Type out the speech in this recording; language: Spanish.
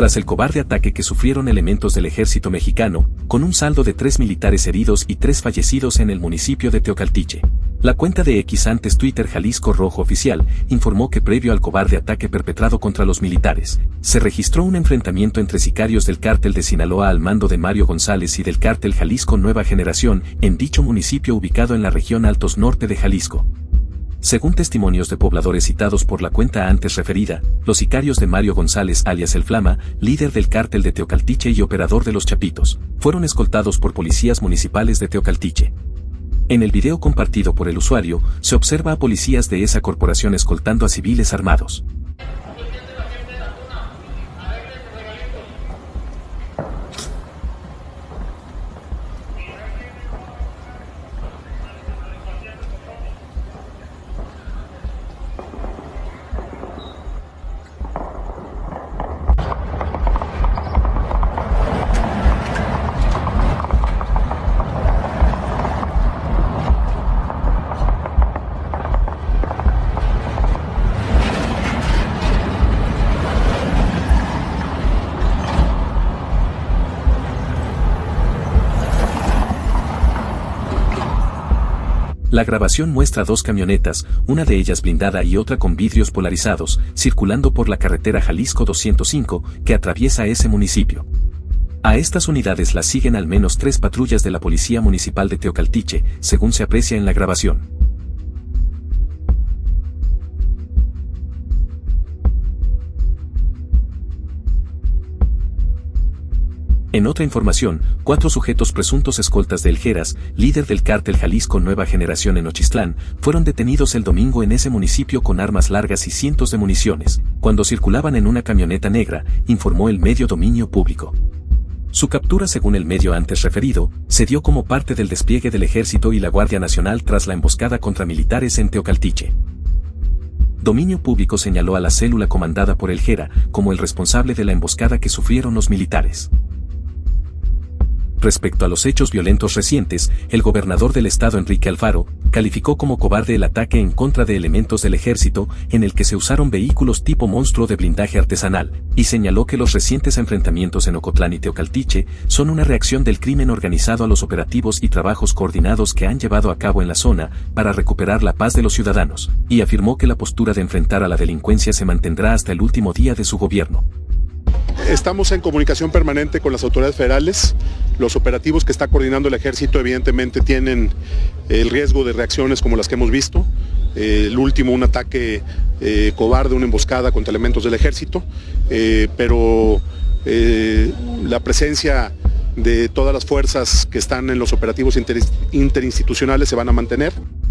tras el cobarde ataque que sufrieron elementos del ejército mexicano, con un saldo de 3 militares heridos y 3 fallecidos en el municipio de Teocaltiche. La cuenta de X antes Twitter Jalisco Rojo Oficial informó que previo al cobarde ataque perpetrado contra los militares, se registró un enfrentamiento entre sicarios del cártel de Sinaloa al mando de Mario González y del cártel Jalisco Nueva Generación en dicho municipio ubicado en la región Altos Norte de Jalisco. Según testimonios de pobladores citados por la cuenta antes referida, los sicarios de Mario González alias El Flama, líder del cártel de Teocaltiche y operador de Los Chapitos, fueron escoltados por policías municipales de Teocaltiche. En el video compartido por el usuario, se observa a policías de esa corporación escoltando a civiles armados. La grabación muestra 2 camionetas, una de ellas blindada y otra con vidrios polarizados, circulando por la carretera Jalisco 205, que atraviesa ese municipio. A estas unidades las siguen al menos 3 patrullas de la Policía Municipal de Teocaltiche, según se aprecia en la grabación. En otra información, 4 sujetos presuntos escoltas de El Jeras, líder del cártel Jalisco Nueva Generación en Nochistlán, fueron detenidos el domingo en ese municipio con armas largas y cientos de municiones, cuando circulaban en una camioneta negra, informó el medio Dominio Público. Su captura, según el medio antes referido, se dio como parte del despliegue del Ejército y la Guardia Nacional tras la emboscada contra militares en Teocaltiche. Dominio Público señaló a la célula comandada por El Jera como el responsable de la emboscada que sufrieron los militares. Respecto a los hechos violentos recientes, el gobernador del estado Enrique Alfaro calificó como cobarde el ataque en contra de elementos del ejército en el que se usaron vehículos tipo monstruo de blindaje artesanal, y señaló que los recientes enfrentamientos en Ocotlán y Teocaltiche son una reacción del crimen organizado a los operativos y trabajos coordinados que han llevado a cabo en la zona para recuperar la paz de los ciudadanos, y afirmó que la postura de enfrentar a la delincuencia se mantendrá hasta el último día de su gobierno. Estamos en comunicación permanente con las autoridades federales. Los operativos que está coordinando el ejército evidentemente tienen el riesgo de reacciones como las que hemos visto. El último, un ataque cobarde, una emboscada contra elementos del ejército, pero la presencia de todas las fuerzas que están en los operativos interinstitucionales se van a mantener.